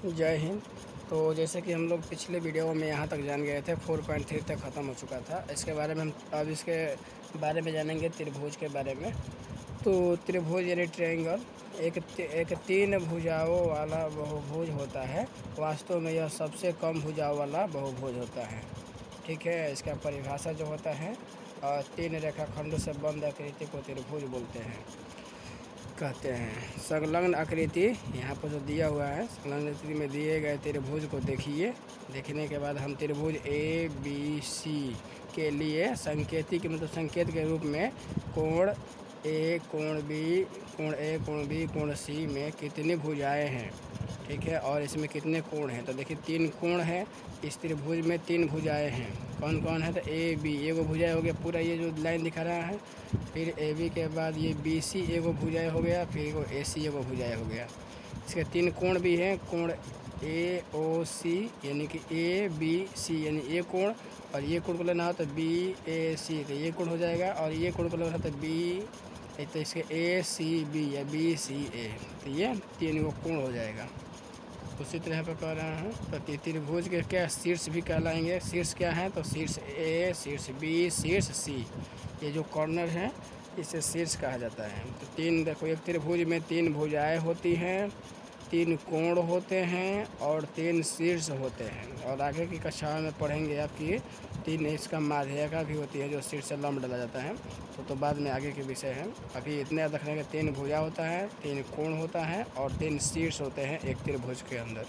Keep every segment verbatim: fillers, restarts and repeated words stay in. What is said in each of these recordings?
जय हिंद। तो जैसे कि हम लोग पिछले वीडियो में यहाँ तक जान गए थे, फोर पॉइंट थ्री तक ख़त्म हो चुका था। इसके बारे में हम अब इसके बारे में जानेंगे, त्रिभुज के बारे में। तो त्रिभुज यानी ट्रायंगल एक एक तीन भुजाओं वाला बहुभुज होता है। वास्तव में यह सबसे कम भुजाओं वाला बहुभुज होता है। ठीक है, इसका परिभाषा जो होता है, तीन रेखाखंडों से बंद आकृति को त्रिभुज बोलते हैं, कहते हैं। संलग्न आकृति यहाँ पर जो दिया हुआ है, संलग्न आकृति में दिए गए त्रिभुज को देखिए। देखने के बाद हम त्रिभुज ए बी सी के लिए संकेतिक मतलब संकेत के रूप में कोण ए, कोण बी, कोण ए, कोण बी, कोण सी में कितनी भुजाएं हैं, ठीक है, और इसमें कितने कोण हैं। तो देखिए तीन कोण है, इस त्रिभुज में तीन भुजाएं हैं। कौन कौन है? तो ए बी एगो भुजाएं हो गया, पूरा ये जो लाइन दिखा रहा है। फिर ए बी के बाद ये बी सी एगो भुजाएं हो गया, फिर एगो ए सी एगो भुजाएं हो गया। इसके तीन कोण भी हैं, कोण ए ओ सी यानी कि ए बी सी यानी ए कोण, और ये कोण को लेना हो तो बी ए सी, तो ये कोण हो जाएगा। और ये कोण को लेना हो तो बी, तो इसके ए सी बी या बी सी ए, तो ये तीन गो कोण हो जाएगा। उसी तरह पर कह रहे हैं। तो त्रिभुज के क्या शीर्ष भी कहलाएंगे। शीर्ष क्या है? तो शीर्ष ए, शीर्ष बी, शीर्ष सी, ये जो कॉर्नर है इसे शीर्ष कहा जाता है। तो तीन देखो, एक त्रिभुज में तीन भुजाएं होती हैं, तीन कोण होते हैं और तीन शीर्ष होते हैं। और आगे की कक्षाओं में पढ़ेंगे आपकी तीन इसका माध्यिका भी होती है, जो शीर्ष से लंब डाला जाता है। तो, तो बाद में आगे के विषय हैं। अभी इतने रखने के तीन भुजा होता है, तीन कोण होता है और तीन शीर्ष होते हैं एक त्रिभुज के अंदर।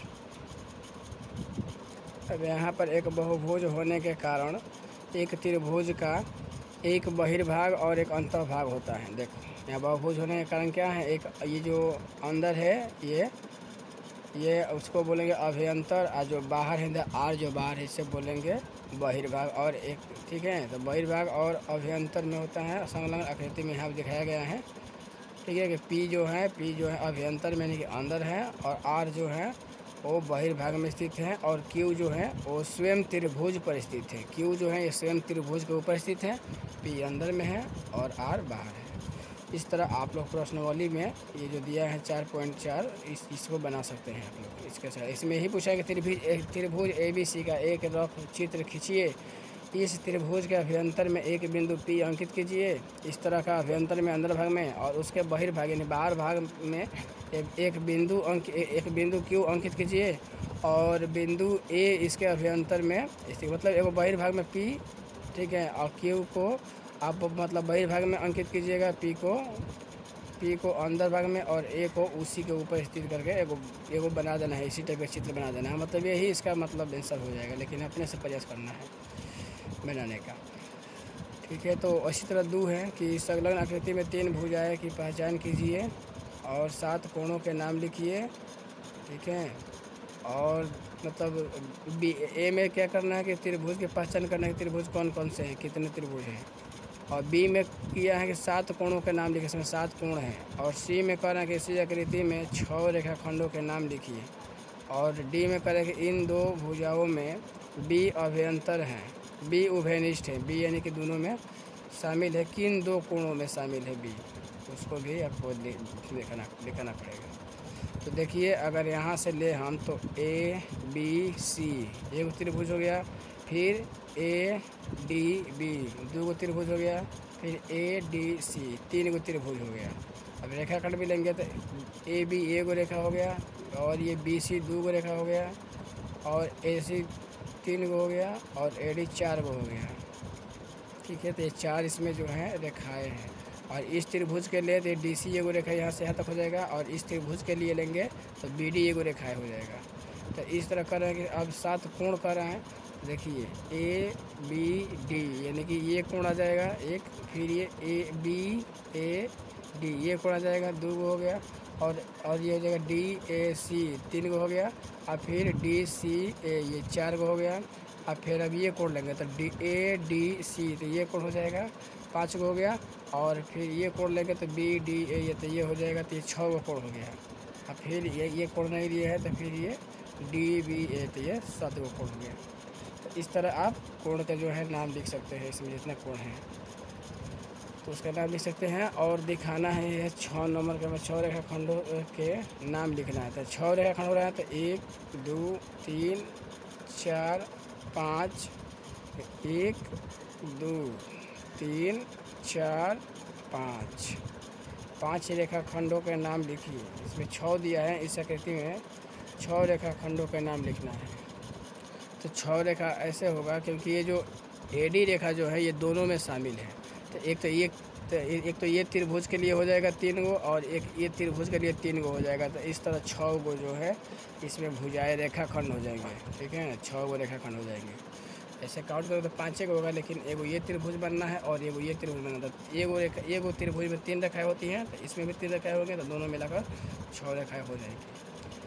अब यहाँ पर एक बहुभुज होने के कारण एक त्रिभुज का एक बहिर्भाग और एक अंतर्भाग होता है। देखो यहाँ बहुभुज होने के कारण क्या है, एक ये जो अंदर है ये ये उसको बोलेंगे अभ्यंतर, और जो बाहर है आर जो बाहर है इसे बोलेंगे बहिर्भाग। और एक ठीक है, तो बहिर्भाग और अभ्यंतर में होता है। संलग्न आकृति में यहाँ दिखाया गया है, ठीक है, कि पी जो है पी जो है अभ्यंतर में यानी कि अंदर है, और आर जो है वो बहिर्भाग में स्थित है, और क्यू जो है वो स्वयं त्रिभुज पर स्थित है। क्यू जो है ये स्वयं त्रिभुज के ऊपर स्थित है, पी अंदर में है और आर बाहर है। इस तरह आप लोग प्रश्नावली में ये जो दिया है चार पॉइंट चार, इस इसको बना सकते हैं आप लोग। इसके साथ इसमें ही पूछा है कि त्रिभुज त्रिभुज ए बी सी का एक रफ चित्र खींचिए। इस त्रिभुज के अभ्यंतर में एक बिंदु P अंकित कीजिए। इस तरह का अभ्यंतर में अंदर भाग में और उसके बहिर्भाग यानी बाहर भाग में एक बिंदु अंक एक बिंदु Q अंकित कीजिए, और बिंदु A इसके अभ्यंतर में, मतलब एक बहिर्भाग में P, ठीक है, और Q को आप मतलब बहिर्भाग में अंकित कीजिएगा, P को P को अंदर भाग में, और A को उसी के ऊपर स्थित करके एगो एगो बना देना है। इसी टाइप का चित्र बना देना है, मतलब यही इसका मतलब आंसर हो जाएगा, लेकिन अपने से प्रयास करना है बनाने का, ठीक है। तो इसी तरह दो है कि संलग्न आकृति में तीन भुजाएं की पहचान कीजिए और सात कोणों के नाम लिखिए, ठीक है। और मतलब बी ए में क्या करना है कि त्रिभुज की पहचान करना है, त्रिभुज कौन कौन से हैं, कितने त्रिभुज हैं। और बी में किया है कि सात कोणों के नाम लिखे, इसमें सात कोण हैं। और सी में कह रहा है कि इसी आकृति में छः रेखाखंडों के नाम लिखिए। और डी में कह रहा है कि इन दो भुजाओं में बी अभ्यंतर हैं, बी उभयनिष्ठ है, बी यानी कि दोनों में शामिल है। किन दो कोणों में शामिल है बी, उसको भी आपको लिखना लिखना पड़ेगा। तो देखिए अगर यहाँ से ले हम तो ए बी सी एक त्रिभुज हो गया, फिर ए डी बी दो गो त्रिभुज हो गया, फिर ए डी सी तीन गो त्रिभुज हो गया। अब रेखाखंड भी लेंगे तो ए बी एक गो रेखा हो गया, और ये बी सी दो गो रेखा हो गया, और ए सी तीन गो हो गया, और ए डी चार गो हो गया, ठीक है। तो ये चार इसमें जो है रेखाएँ हैं। और इस त्रिभुज के लिए तो डी सी एगो रेखा यहाँ से यहाँ तक हो जाएगा, और इस त्रिभुज के लिए लेंगे तो बी डी एगो रेखाएँ हो जाएगा। तो इस तरह कर रहे हैं कि अब सात कोण कर रहे हैं। देखिए ए बी डी यानी कि ये कोण आ जाएगा एक, फिर ये ए बी ए डी ये कोण आ जाएगा, दो गो हो गया, और और ये हो जाएगा डी ए सी तीन गो हो गया, और फिर डी सी ए ये चार गो हो गया। अब फिर अब ये कोण लेंगे तो डी ए डी सी, तो ये कोण हो जाएगा पाँच गो हो गया, और फिर ये कोण लेंगे तो बी डी ए ये तो ये हो जाएगा, तो ये छः गो कोण हो गया। अब फिर ये ये कोण नहीं लिए है तो फिर ये डी बी ए, तो ये सात गो कोण हो गया। तो इस तरह आप कोण का जो है नाम लिख सकते हैं, इसमें जितने कोण हैं। तो उसका नाम लिख सकते हैं। और दिखाना है यह छः नंबर के में छः रेखा खंडों के नाम लिखना है। तो छः रेखा खंड हो रहा है तो एक दो तीन चार पाँच, एक दो तीन चार पाँच, पाँच रेखा खंडों के नाम लिखिए। इसमें छः दिया है, इस आकृति में छः रेखा खंडों के नाम लिखना है। तो छः रेखा ऐसे होगा क्योंकि ये जो एडी रेखा जो है ये दोनों में शामिल है। तो एक तो ये तो एक तो ये त्रिभुज के लिए हो जाएगा तीन गो, और एक ये त्रिभुज के लिए तीन गो हो जाएगा। तो इस तरह छः गो जो है इसमें भुजाएं रेखा खंड हो जाएंगे। ठीक है, छः गो रेखा खंड हो जाएंगे। ऐसे काउंट करो तो पाँच एक होगा, लेकिन एगो ये त्रिभुज बनना है और एगो ये त्रिभुज बनना था। एगो रेखा एगो त्रिभुज में तीन रेखाएं होती हैं, तो इसमें भी तीन रेखाएं होंगी, तो दोनों मिलाकर छः रेखाएं हो जाएगी।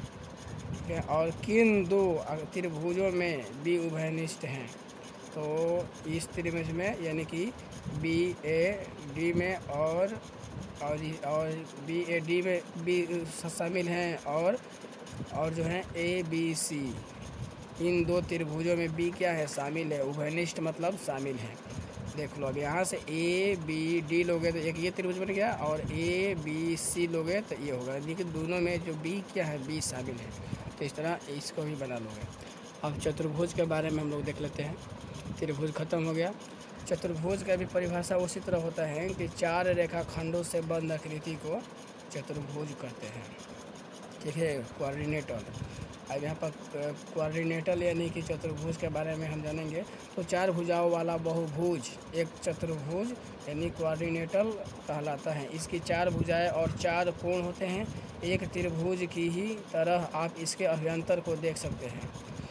ठीक है, और किन दो त्रिभुजों में बी उभयनिष्ठ हैं? तो इस त्रिभुज में यानी कि बी ए डी में और और और बी ए डी में बी शामिल हैं, और और जो है ए बी सी, इन दो त्रिभुजों में बी क्या है? शामिल है। उभयनिष्ठ मतलब शामिल है। देख लो, अब यहाँ से ए बी डी लोगे तो एक ये त्रिभुज बन गया, और ए बी सी लोगे तो ये होगा। लेकिन दोनों में जो बी क्या है? बी शामिल है। तो इस तरह इसको भी बना लोगे। अब चतुर्भुज के बारे में हम लोग देख लेते हैं। त्रिभुज खत्म हो गया। चतुर्भुज का भी परिभाषा उसी तरह होता है कि चार रेखा खंडों से बंद आकृति को चतुर्भुज कहते हैं। ठीक है, कोऑर्डिनेटर। अब यहाँ पर कोऑर्डिनेटर यानी कि चतुर्भुज के बारे में हम जानेंगे। तो चार भुजाओं वाला बहुभुज एक चतुर्भुज यानी कोऑर्डिनेटर कहलाता है। इसकी चार भुजाएं और चार कोण होते हैं। एक त्रिभुज की ही तरह आप इसके अभ्यंतर को देख सकते हैं।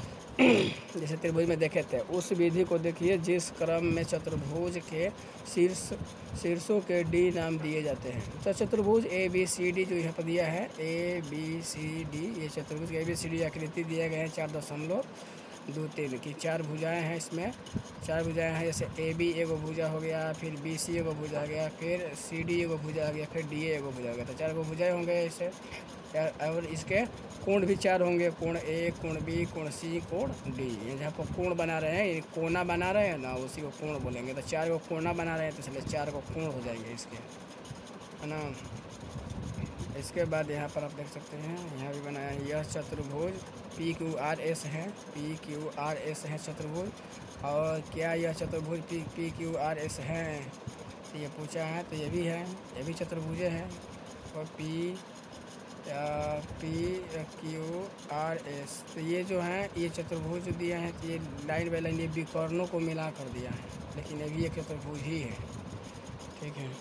जैसे त्रिभुज में देखे थे उस विधि को देखिए जिस क्रम में चतुर्भुज के शीर्ष शीर्षों के डी नाम दिए जाते हैं। तो चतुर्भुज ए बी सी डी जो यहाँ पर दिया है, ए बी सी डी, ये चतुर्भुज ए बी सी डी आकृति दिए गए हैं। चार दशमलव दो तीन की चार भुजाएं हैं। इसमें चार भुजाएं हैं, जैसे ए बी एगो भुजा हो गया, फिर बी सी एगो भुजा हो गया, फिर सी डी एगो भुजा हो गया, फिर डी एगो भुजा हो गया। तो चार गो भुजाएं होंगे ऐसे। और इसके कोण भी चार होंगे, कोण ए, कोण बी, कोण सी, कोण डी। जहाँ पर कोण बना रहे हैं, कोना बना रहे हैं ना, उसी को कोण बोलेंगे। तो चार को कोना बना रहे हैं तो इसलिए चार को कोण हो जाएंगे इसके, है ना। इसके बाद यहाँ पर आप देख सकते हैं, यहाँ भी बनाया है। यह चतुर्भुज पी क्यू आर एस है, पी क्यू आर एस है चतुर्भुज। और क्या यह चतुर्भुज P P Q R S है? तो ये पूछा है, तो ये भी है, ये भी चतुर्भुजे हैं। और P P Q R S, तो ये जो है ये चतुर्भुज जो दिया है, तो ये लाइन बाई लाइन ये विकर्णों को मिला कर दिया है, लेकिन ये भी एक चतुर्भुज ही है। ठीक है,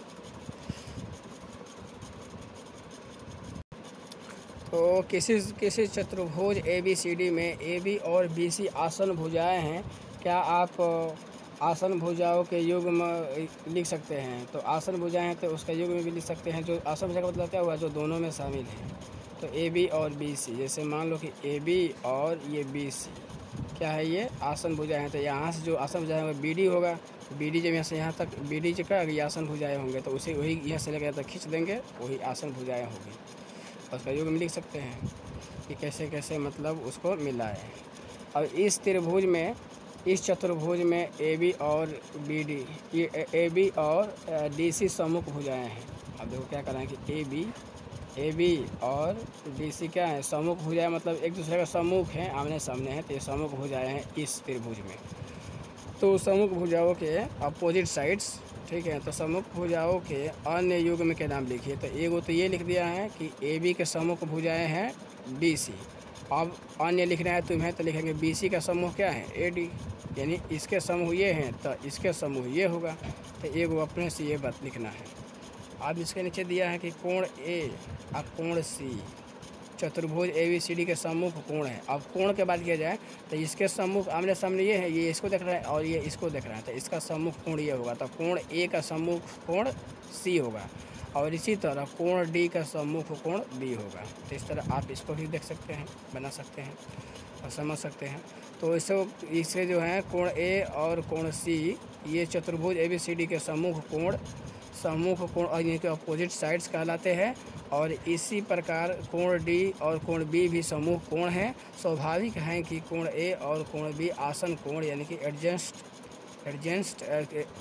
तो किसी किसी चतुर्भुज ए बी सी डी में ए बी और बी सी आसन भुजाएं हैं। क्या आप आसन भुजाओं के युग्म लिख सकते हैं? तो आसन भुजाएं हैं तो उसका युग्म भी लिख सकते हैं। जो आसन भुजा का मतलब क्या हुआ? जो दोनों में शामिल है। तो ए बी और बी सी, जैसे मान लो कि ए बी और ये बी सी क्या है? ये आसन भुजाएं हैं। तो यहाँ से जो आसन भुजाएं वो बी डी होगा। बी डी जब यहाँ से यहाँ तक बी डी का ये आसन भुजाएं होंगे, तो उसे वही यहाँ से लेकर तक खींच देंगे, वही आसन भुजाएं होगी। उसका युग्म लिख सकते हैं कि कैसे कैसे मतलब उसको मिला है। अब इस त्रिभुज में, इस चतुर्भुज में ए बी और बी डी, ये ए बी और डी सी सम्मुख भुजाएं हैं। अब देखो क्या कर रहे हैं कि ए बी ए बी और डी सी क्या है? सम्मुख भुजाएं, मतलब एक दूसरे का सम्मुख है, आमने सामने है। तो ये सम्मुख भुजाएं हैं इस त्रिभुज में। तो सम्मुख भुजाओं के अपोजिट साइड्स, ठीक है। तो सम्मुख भुजाओं के अन्य युग्म के नाम लिखिए। तो एगो तो ये लिख दिया है कि ए बी के सम्मुख भुजाएं हैं बी सी। अब अन्य लिखना है तुम्हें, तो लिखेंगे बी सी का समूह क्या है? ए डी, यानी इसके समूह ये हैं तो इसके समूह ये होगा। तो एगो अपने से ये बात लिखना है। अब इसके नीचे दिया है कि कोण ए और कोण सी, चतुर्भुज ए बी सी डी के सम्मुख कोण है। अब कोण के बात किया जाए तो इसके सम्मुख आमने सामने ये है, ये इसको देख रहा है और ये इसको देख रहा है, तो इसका सम्मुख कोण ये होगा। तो कोण ए का सम्मुख कोण सी होगा, और इसी तरह कोण डी का सम्मुख कोण बी होगा। तो इस तरह आप इसको भी देख सकते हैं, बना सकते हैं और समझ सकते हैं। तो इससे इससे जो है कोण ए और कोण सी, ये चतुर्भुज ए बी सी डी के सम्मुख कोण सम्मुख कोण और इनके अपोजिट साइड्स कहलाते हैं। और इसी प्रकार कोण डी और कोण बी भी समूह कोण हैं। स्वाभाविक है कि कोण ए और कोण बी आसन कोण यानी कि एडजस्ट एडजेंस्ट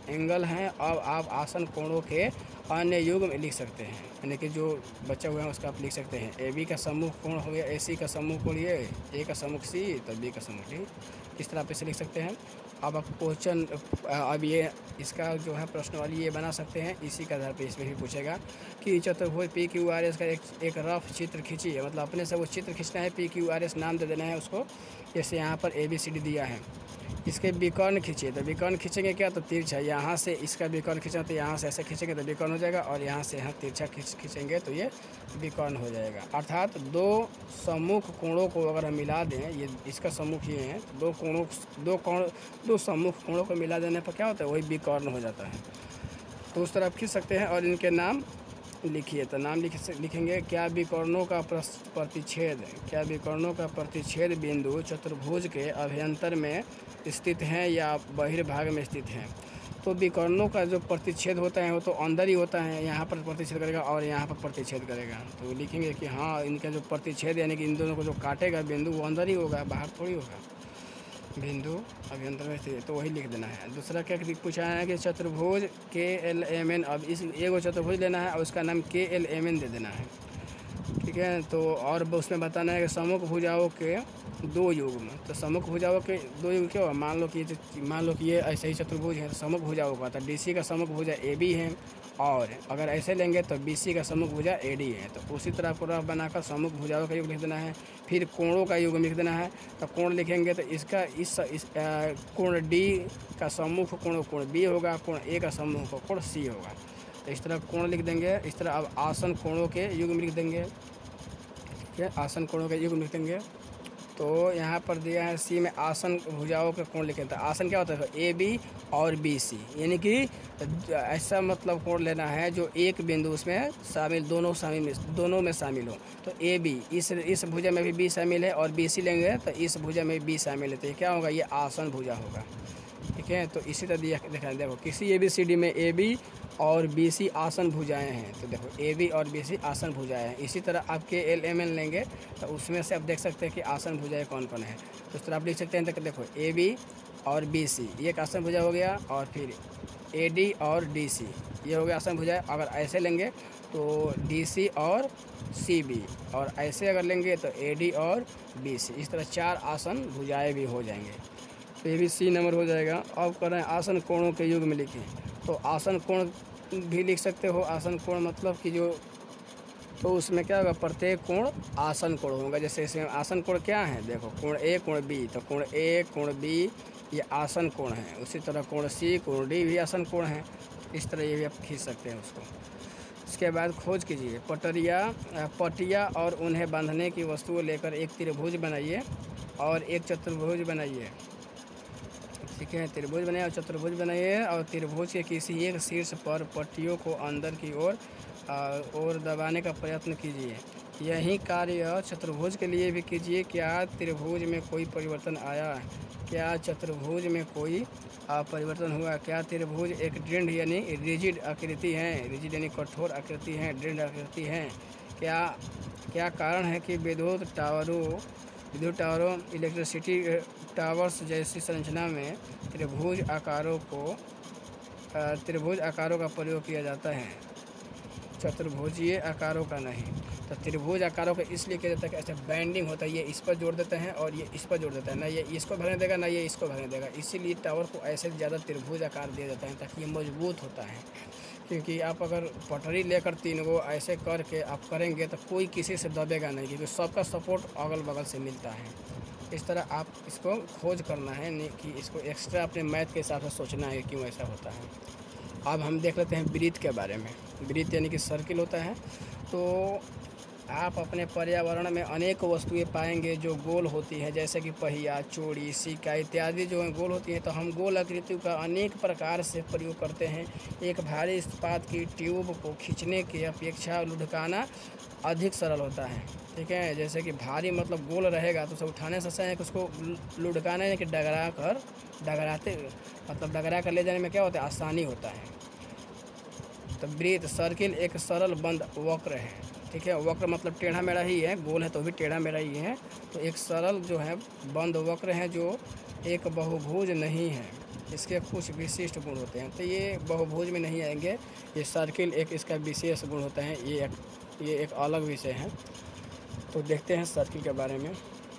एंगल हैं, अब आप आसन कोणों के अन्य युग्म लिख सकते हैं, यानी कि जो बचा हुआ है उसका आप लिख सकते हैं। ए बी का सम्मुख कोण हो गया, ए सी का सम्मुख कोण ये, ए का सम्मुख सी तो बी का सम्मुख डी, इस तरह आप इसे लिख सकते हैं। अब आप क्वेश्चन अब ये इसका जो है प्रश्न वाली ये बना सकते हैं, इसी के आधार पर इसमें भी पूछेगा कि चतुर्भुज पी क्यू आर एस का एक एक रफ चित्र खींचिए, मतलब अपने से वो चित्र खींचना है, पी क्यू आर एस नाम दे देना है उसको। जैसे यहाँ पर ए बी सी डी दिया है, इसके विकर्ण खींचिए, तो विकर्ण खींचेंगे क्या, तो तिरछा, यहाँ से इसका विकर्ण खींचा तो यहाँ से ऐसे खींचेंगे तो विकर्ण हो जाएगा, और यहाँ से यहाँ तिरछा खींच खींचेंगे तो ये विकर्ण हो जाएगा। अर्थात दो सम्मुख कोणों को अगर हम मिला दें, ये इसका सम्मुख ये है, दो कोणों दो कोण दो सम्मुख कोणों को मिला देने पर क्या होता है, वही विकर्ण हो जाता है। तो उस तरह आप खींच सकते हैं और इनके नाम लिखिए। तो नाम लिख लिखेंगे, क्या विकर्णों का प्रतिच्छेद क्या विकर्णों का प्रतिच्छेद बिंदु चतुर्भुज के अभ्यंतर में स्थित हैं या बहिर्भाग में स्थित हैं। तो विकर्णों का जो प्रतिच्छेद होता है वो तो अंदर ही होता है, यहाँ पर प्रतिच्छेद करेगा और यहाँ पर प्रतिच्छेद करेगा। तो लिखेंगे कि हाँ, इनका जो प्रतिच्छेद यानी कि इन दोनों को जो काटेगा बिंदु वो अंदर ही होगा, बाहर थोड़ी होगा। बिंदु अभ्यंतर में स्थित, तो वही लिख देना है। दूसरा क्या पूछा है कि चतुर्भुज के एल एम एन, अब इस एगो चतुर्भुज लेना है और उसका नाम के एल एम एन दे देना है, ठीक है। तो और उसमें बताना है कि सम्मुख भुजाओं के दो युग्म, तो सम्मुख भुजाओं के दो युग्म क्या होगा, मान लो कि ये मान लो कि ये ऐसे ही चतुर्भुज है, तो सम्मुख भुजाओं का, तो डी सी का सम्मुख भुजा ए बी है, और अगर ऐसे लेंगे तो बी सी का सम्मुख भुजा ए डी है। तो उसी तरह आपको रफ बनाकर सम्मुख भुजाओं का युग लिख देना है, फिर कोणों का युग लिख देना है। तो कोण लिखेंगे तो इसका इस, इस कोण डी का सम्मुख कोण कोण बी होगा, कोण ए का सम्मुख कोण सी होगा। तो इस तरह कोण लिख देंगे। इस तरह अब आसन कोणों के युग लिख देंगे, ठीक है, आसन कोणों के युग लिख देंगे। तो यहाँ पर दिया है सी में आसन भुजाओं के कोण लिखें, तो आसन क्या होता है, ए बी और बी सी, यानी कि ऐसा मतलब कोण लेना है जो एक बिंदु उसमें शामिल, दोनों शामिल दोनों में शामिल हो। तो ए बी, इस इस भुजा में भी बी शामिल है, और बी सी लेंगे तो इस भुजा में बी शामिल है, तो ये क्या होगा, ये आसन भुजा होगा, ठीक है। तो इसी तरह दिया देखा, देखो किसी ए बी सी डी में ए बी और बी सी आसन भुजाएं हैं, तो देखो ए बी और बी सी आसन भुजाएं हैं। इसी तरह आप के एल एम एन लेंगे तो उसमें से आप देख सकते हैं कि आसन भुजाएं कौन कौन है। तो इस तरह आप लिख सकते हैं, तो देखो ए बी और बी सी ये एक आसन भुजा हो गया, और फिर ए डी और डी सी ये हो गया आसन भुजाएं। अगर ऐसे लेंगे तो डी सी और सी बी, और ऐसे अगर लेंगे तो ए डी और बी सी, इस तरह चार आसन भुजाएँ भी हो जाएंगे। तो ये भी सी नंबर हो जाएगा। अब कर रहे हैं आसन कोणों के युग में लिखें, तो आसन कोण भी लिख सकते हो। आसन कोण मतलब कि जो, तो उसमें क्या होगा, प्रत्येक कोण आसन कोण होगा। जैसे इसमें आसन कोण क्या है, देखो कोण ए कोण बी, तो कोण ए कोण बी ये आसन कोण है। उसी तरह कोण सी कोण डी भी आसन कोण है। इस तरह ये भी आप खींच सकते हैं उसको। इसके बाद खोज कीजिए, पटरिया पटिया और उन्हें बांधने की वस्तुओं लेकर एक त्रिभुज बनाइए और एक चतुर्भुज बनाइए, ठीक है। त्रिभुज बनाइए और चतुर्भुज बनाइए, और त्रिभुज के किसी एक शीर्ष पर पट्टियों को अंदर की ओर और दबाने का प्रयत्न कीजिए। यही कार्य चतुर्भुज के लिए भी कीजिए। क्या त्रिभुज में कोई परिवर्तन आया, क्या चतुर्भुज में कोई परिवर्तन हुआ, क्या त्रिभुज एक दृढ़ यानी रिजिड आकृति है, रिजिड यानी कठोर आकृति है, दृढ़ आकृति है। क्या क्या कारण है कि विद्युत टावरों विद्युत टावरों इलेक्ट्रिसिटी टावर्स जैसी संरचना में त्रिभुज आकारों को त्रिभुज आकारों का प्रयोग किया जाता है, चतुर्भुजीय आकारों का नहीं। तो त्रिभुज आकारों का इसलिए किया जाता है कि ऐसा बैंडिंग होता है, ये इस पर जोड़ देते हैं और ये इस पर जोड़ देता है, ना ये इसको भरने देगा ना ये इसको भरने देगा। इसीलिए टावर को ऐसे ज़्यादा त्रिभुज आकार दिया जाता है ताकि ये मजबूत होता है। क्योंकि आप अगर पटरी लेकर तीन गो ऐसे करके आप करेंगे तो कोई किसी से दबेगा नहीं, क्योंकि सबका सपोर्ट अगल बगल से मिलता है। इस तरह आप इसको खोज करना है, नहीं कि इसको एक्स्ट्रा अपने मैथ के हिसाब से सोचना है क्यों ऐसा होता है। अब हम देख लेते हैं वृत्त के बारे में। वृत्त यानी कि सर्किल होता है। तो आप अपने पर्यावरण में अनेक वस्तुएं पाएंगे जो गोल होती हैं, जैसे कि पहिया, चूड़ी, सिक्का इत्यादि जो गोल होती हैं। तो हम गोल आकृति का अनेक प्रकार से प्रयोग करते हैं। एक भारी इस्पात की ट्यूब को खींचने की अपेक्षा लुढ़काना अधिक सरल होता है, ठीक है। जैसे कि भारी मतलब गोल रहेगा तो उसे उठाने से अच्छा है कि उसको लुढ़काना है कि डगरा कर डगराते मतलब डगरा कर ले जाने में क्या होता है, आसानी होता है। तो वृत्त सर्किल एक सरल बंद वक्र है, ठीक है। वक्र मतलब टेढ़ा मेढ़ा ही है, गोल है तो भी टेढ़ा मेढ़ा ही है। तो एक सरल जो है बंद वक्र है जो एक बहुभुज नहीं है, इसके कुछ विशिष्ट गुण होते हैं। तो ये बहुभुज में नहीं आएंगे, ये सर्किल एक इसका विशेष गुण होता है, ये एक ये एक अलग विषय है। तो देखते हैं सर्किल के बारे में।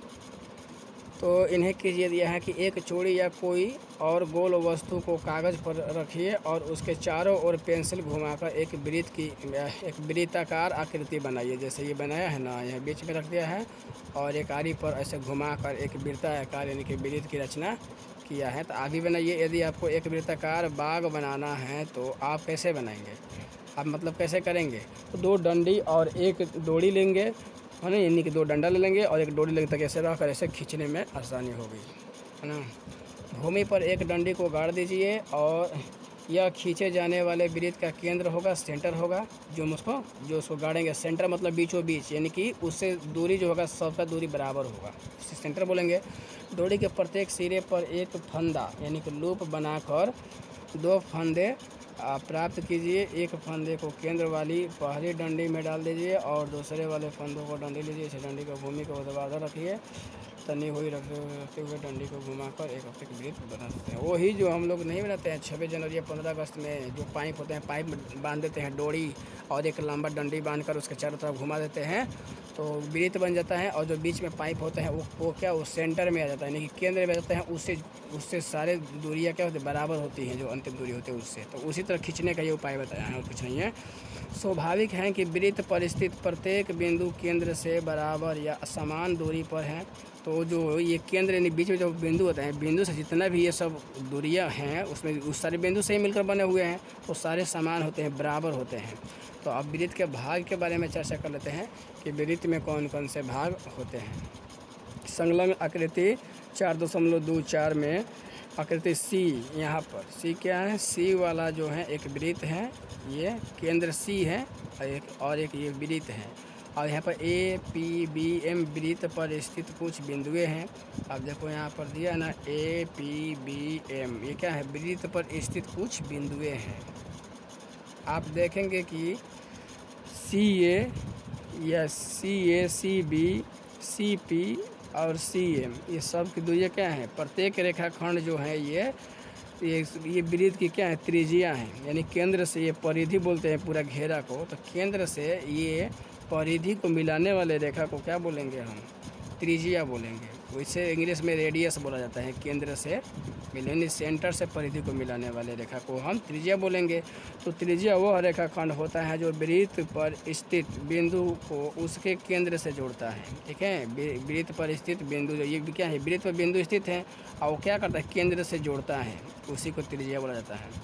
तो इन्हें कीजिए दिया है कि एक चूड़ी या कोई और गोल वस्तु को कागज़ पर रखिए और उसके चारों ओर पेंसिल घुमाकर एक वृत्त की एक वृत्ताकार आकृति बनाइए। जैसे ये बनाया है ना, यह बीच में रख दिया है और एक आरी पर ऐसे घुमाकर एक वृत्ताकार यानी कि वृत्त की रचना किया है। तो आगे बनाइए। यदि आपको एक वृत्ताकार बाग बनाना है तो आप कैसे बनाएंगे, आप मतलब कैसे करेंगे? तो दो डंडी और एक डोरी लेंगे, है ना, यानी कि दो डंडा ले लेंगे और एक डोरी लेंगे ताकि ऐसे रख कर ऐसे खींचने में आसानी होगी, है ना। भूमि पर एक डंडी को गाड़ दीजिए और यह खींचे जाने वाले वृत्त का केंद्र होगा, सेंटर होगा। जो उसको जो उसको गाड़ेंगे, सेंटर मतलब बीचों बीच, यानी कि उससे दूरी जो होगा सबका दूरी बराबर होगा, उसे सेंटर बोलेंगे। डोरी के प्रत्येक सिरे पर एक फंदा यानी कि लूप बनाकर दो फंदे आप प्राप्त कीजिए। एक फंदे को केंद्र वाली पहली डंडी में डाल दीजिए और दूसरे वाले फंदों को डंडी लीजिए। इस डंडी को भूमि को ऊर्ध्वाधर रखिए, तनी हुई रखते हुए डंडी को घुमाकर एक हफ्ते की वृत्त बना सकते हैं। वही जो हम लोग नहीं बनाते हैं छब्बीस जनवरी या पंद्रह अगस्त में, जो पाइप होते हैं, पाइप बांध देते हैं डोरी और एक लंबा डंडी बांधकर उसके चारों तरफ घुमा देते हैं तो वृत्त बन जाता है। और जो बीच में पाइप होता है वो वो क्या वो सेंटर में आ जाता है, यानी कि केंद्र में आ जाता है। उससे उससे सारे दूरियाँ क्या होती है, बराबर होती हैं, जो अंतिम दूरी होती है उससे। तो उसी तरह खींचने का ये उपाय बताया है और कुछ नहीं है। स्वाभाविक है कि वृत्त पर स्थित प्रत्येक बिंदु केंद्र से बराबर या समान दूरी पर है। तो जो ये केंद्र यानी बीच में जो बिंदु होते हैं, बिंदु से जितना भी ये सब दूरियां हैं उसमें उस सारे बिंदु से ही मिलकर बने हुए हैं, तो सारे समान होते हैं, बराबर होते हैं। तो अब वृत्त के भाग के बारे में चर्चा कर लेते हैं कि वृत्त में कौन कौन से भाग होते हैं। संलग्न आकृति चार दशमलव दो चार में आकृति सी, यहाँ पर सी क्या है, सी वाला जो है एक वृत्त है, ये केंद्र सी है और एक और एक ये वृत्त है। और यहाँ पर ए पी बी एम वृत्त पर स्थित कुछ बिंदुएं हैं। अब देखो यहाँ पर दिया है ना, ए पी बी एम, ये क्या है, वृत्त पर स्थित कुछ बिंदुएं हैं। आप देखेंगे कि सी ए या सी ए सी बी सी पी और सी एम, ये सब की दूरियाँ क्या है, प्रत्येक रेखाखंड जो है ये ये ये वृत्त की क्या है, त्रिज्या है। यानी केंद्र से, ये परिधि बोलते हैं पूरा घेरा को, तो केंद्र से ये परिधि को मिलाने वाले रेखा को क्या बोलेंगे हम, त्रिज्या बोलेंगे। वैसे इंग्लिश में रेडियस बोला जाता है। केंद्र से यानी सेंटर से परिधि को मिलाने वाले रेखा को हम त्रिज्या बोलेंगे। तो त्रिज्या वह रेखाखंड होता है जो वृत्त पर स्थित बिंदु को उसके केंद्र से जोड़ता है। ठीक है, वृत्त पर स्थित बिंदु जो ये क्या है, वृत्त पर बिंदु स्थित है और वो क्या करता है, केंद्र से जोड़ता है, उसी को त्रिज्या बोला जाता है।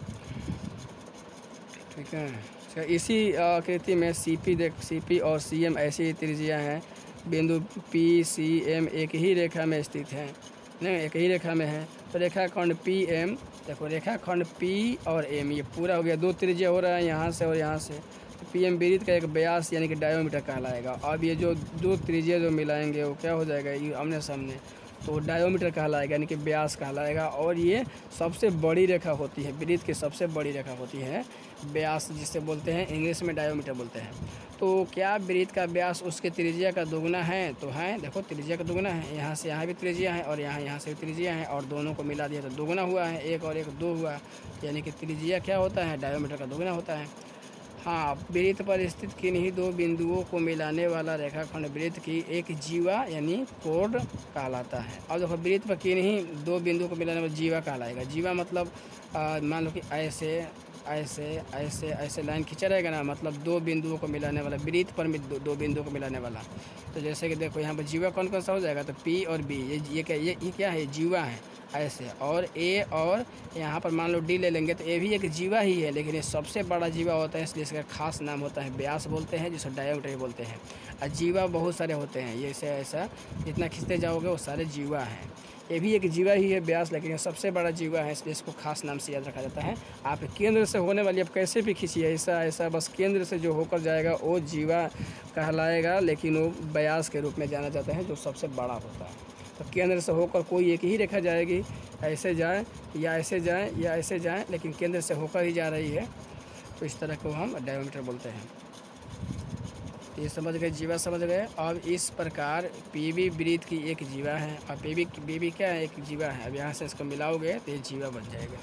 ठीक है, इसी आकृति में सी पी देख सी पी और सी एम ऐसी त्रिज्या हैं। बिंदु पी सी एम एक ही रेखा में स्थित है, नहीं एक ही रेखा में है। तो रेखाखंड पी एम, देखो रेखाखंड पी और एम ये पूरा हो गया, दो त्रिज्या हो रहा है यहाँ से और यहाँ से। तो पी एम वृत्त का एक व्यास यानी कि डायोमीटर कहलाएगा। अब ये जो दो त्रिज्या जो मिलाएंगे वो क्या हो जाएगा, ये आमने सामने, तो डायोमीटर कहलाएगा यानी कि व्यास कहलाएगा। और ये सबसे बड़ी रेखा होती है, वृत्त की सबसे बड़ी रेखा होती है व्यास, जिसे बोलते हैं इंग्लिश में डायोमीटर बोलते हैं। तो क्या वृत्त का व्यास उसके त्रिज्या का दोगुना है, तो है, देखो त्रिज्या का दोगुना है। यहाँ से यहाँ भी त्रिज्या है और यहाँ यहाँ से भी त्रिज्या है और दोनों को मिला दिया तो दोगुना हुआ है, एक और एक दो हुआ, यानी कि त्रिज्या क्या होता है, डायोमीटर का दोगुना होता है। हाँ, वृत्त पर स्थित किन्हीं दो बिंदुओं को मिलाने वाला रेखाखंड वृत्त की एक जीवा यानी कोड कहलाता है। अब देखो वृत्त पर किन्हीं दो बिंदुओं को मिलाने वाला जीवा कहलाएगा। जीवा मतलब मान लो कि ऐसे ऐसे ऐसे ऐसे लाइन खींचा रहेगा ना, मतलब दो बिंदुओं को मिलाने वाला, वृत्त पर दो, दो बिंदुओं को मिलाने वाला। तो जैसे कि देखो यहाँ पर जीवा कौन कौन सा हो जाएगा, तो पी और बी, ये ये क्या ये, ये क्या है, जीवा है ऐसे। और ए और यहाँ पर मान लो डी ले लेंगे तो ए भी एक जीवा ही है, लेकिन ये सबसे बड़ा जीवा होता है, इसलिए इसका खास नाम होता है व्यास बोलते हैं, जिसे डायोमीटर बोलते हैं। और जीवा बहुत सारे होते हैं, ये ऐसे ऐसा जितना खींचते जाओगे वो सारे जीवा हैं। ये भी एक जीवा ही है व्यास, लेकिन ये सबसे बड़ा जीवा है, इसलिए इसको खास नाम से याद रखा जाता है। आप केंद्र से होने वाली, अब कैसे भी खींचिए ऐसा ऐसा, बस केंद्र से जो होकर जाएगा वो जीवा कहलाएगा, लेकिन वो व्यास के रूप में जाना जाता है, जो सबसे बड़ा होता है। तो केंद्र से होकर कोई एक ही रेखा जाएगी, ऐसे जाए या ऐसे जाए या ऐसे जाए, लेकिन केंद्र से होकर ही जा रही है, तो इस तरह को हम डायोमीटर बोलते हैं। ये समझ गए, जीवा समझ गए। अब इस प्रकार पीवी वृत्त की एक जीवा है और पीवी बीवी क्या है, एक जीवा है। अब यहाँ से इसको मिलाओगे तो ये जीवा बन जाएगा।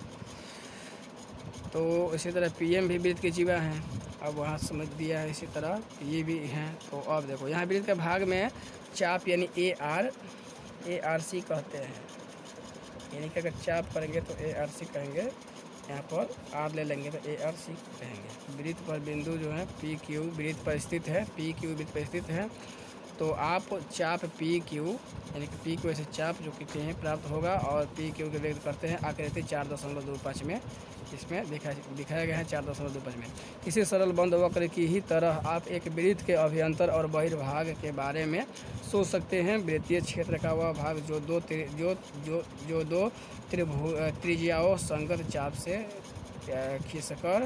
तो इसी तरह पीएम भी वृत्त की जीवा है। अब वहाँ समझ दिया है, इसी तरह ये भी हैं। तो अब देखो यहाँ वृत्त के भाग में चाप यानी A R A R C कहते हैं, यानी कि अगर चाप करेंगे तो ए आर सी कहेंगे, यहाँ पर आर ले लेंगे तो ए आर सी कहेंगे। वृत्त पर बिंदु जो है पी क्यू वृत्त पर स्थित है, पी क्यू वृत्त पर स्थित है। तो आप चाप पी क्यू यानी कि पी क्यू ऐसे चाप जो कि कहीं प्राप्त होगा और पी क्यू के व्यक्त करते हैं आकृति चार दशमलव दो पाँच में इसमें दिखा दिखाया गया है चार दशमलव दो पाँच में। किसी सरल बंद वक्र की ही तरह आप एक वृत्त के अभ्यंतर और बहिर्भाग के बारे में सोच सकते हैं। वृत्तीय क्षेत्र का वह भाग जो दो जो जो जो दो त्रिभु त्रिज्याओं संगत चाप से खींचकर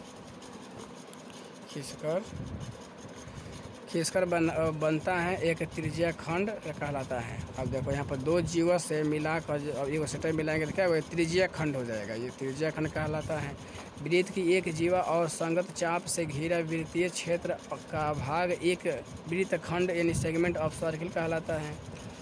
खींचकर खींचकर बन बनता है एक त्रिज्या खंड कहलाता है। अब देखो यहाँ पर दो जीवा से मिलाकर अब एक सेटर मिलाएंगे तो क्या होगा, त्रिज्या खंड हो जाएगा। ये त्रिज्या खंड कहलाता है। वृत्त की एक जीवा और संगत चाप से घिरा वृत्तीय क्षेत्र का भाग एक वृत्त खंड यानी सेगमेंट ऑफ सर्किल कहलाता है।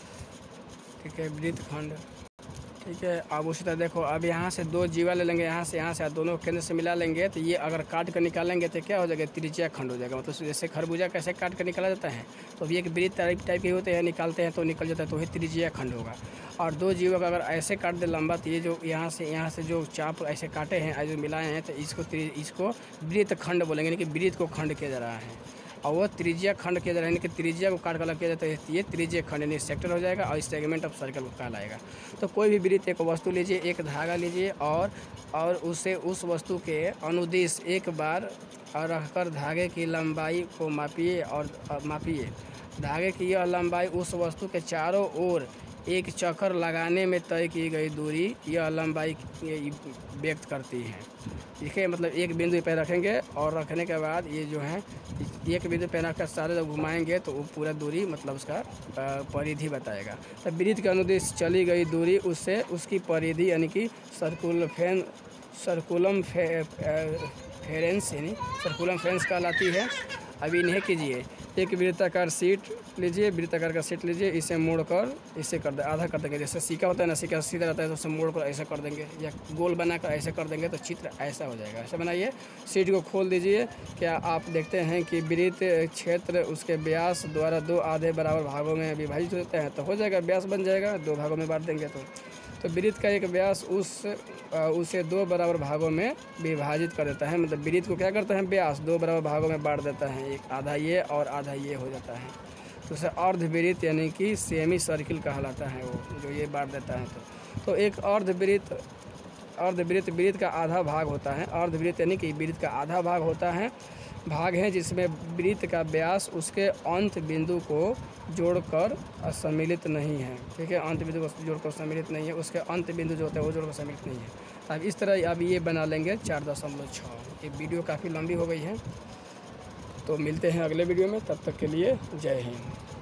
ठीक है, वृत्त खंड। ठीक है, अब उसी तरह देखो, अब यहाँ से दो जीवा ले लेंगे, यहाँ से यहाँ से दोनों केंद्र से मिला लेंगे तो ये अगर काट कर निकालेंगे तो क्या हो जाएगा, त्रिज्या खंड हो जाएगा। मतलब जैसे खरबूजा कैसे काट कर निकाला जाता है तो ये एक वृत्त टाइप टाइप के होते हैं, निकालते हैं तो निकल जाता है, तो वही त्रिज्या खंड होगा। और दो जीवा का अगर ऐसे काट दे लंबा तो ये जो यहाँ से यहाँ से जो चाप ऐसे काटे हैं जो मिलाए हैं तो इसको इसको वृत्त खंड बोलेंगे, यानी कि वृत्त को खंड किया जा रहा है। और वो त्रिज्या खंड किया जा रहा है, यानी कि त्रिज्या को काट कर अलग किया जाता है, ये त्रिज्या खंड यानी सेक्टर हो जाएगा और इस सेगमेंट ऑफ सर्कल कहलाएगा। तो कोई भी वृत्त एक वस्तु लीजिए, एक धागा लीजिए और और उसे उस वस्तु के अनुदिश एक बार रखकर धागे की लंबाई को मापिए और मापिए। धागे की यह लंबाई उस वस्तु के चारों ओर एक चक्कर लगाने में तय की गई दूरी यह लंबाई व्यक्त करती है। ठीक है, मतलब एक बिंदु पे रखेंगे और रखने के बाद ये जो है एक बिंदु पे रखकर सारे जब घुमाएंगे तो वो पूरा दूरी मतलब उसका परिधि बताएगा। तो वृत्त के अनुदिश चली गई दूरी उससे उसकी परिधि यानी कि सर्कुल फेन सर्कुलम फे, फेरेंस यानी सर्कुलम फेरेंस कहलाती है। अब इन्हें कीजिए, एक वृत्ताकार सीट लीजिए, वृत्ताकार का सीट लीजिए, इसे मोड़कर इसे कर दे आधा कर देंगे। जैसे सिक्का होता है ना, सिक्का सीधा रहता है तो उसे मोड़कर ऐसा कर देंगे या गोल बनाकर ऐसे कर देंगे तो चित्र ऐसा हो जाएगा। ऐसा बनाइए, सीट को खोल दीजिए। क्या आप देखते हैं कि वृत्त क्षेत्र उसके व्यास द्वारा दो आधे बराबर भागों में विभाजित होते हैं, तो हो जाएगा व्यास बन जाएगा, दो भागों में बांट देंगे तो तो वृत्त का एक व्यास उस उसे दो बराबर भागों में विभाजित कर देता है। मतलब वृत्त को क्या करता है, व्यास दो बराबर भागों में बांट देता है, एक आधा ये और आधा ये हो जाता है। तो उसे अर्धवृत्त यानी कि सेमी सर्किल कहलाता है, वो जो ये बांट देता है। तो तो एक अर्धवृत्त अर्धवृत्त वृत्त का आधा भाग होता है। अर्धवृत्त यानी कि वृत्त का आधा भाग होता है भाग है जिसमें वृत्त का व्यास उसके अंत बिंदु को जोड़कर सम्मिलित नहीं है। ठीक है, अंत बिंदु को जोड़कर सम्मिलित नहीं है, उसके अंत बिंदु जो होता है वो जोड़कर सम्मिलित नहीं है। अब इस तरह अब ये बना लेंगे चार दशमलव छः। ये वीडियो काफ़ी लंबी हो गई है, तो मिलते हैं अगले वीडियो में, तब तक के लिए जय हिंद।